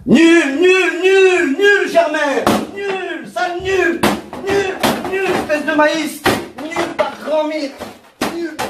Nul, nul, nul, nul, Germain. Nul, sale nul. Nul, nul, espèce de maïs. Nul par grand mythe. Nul.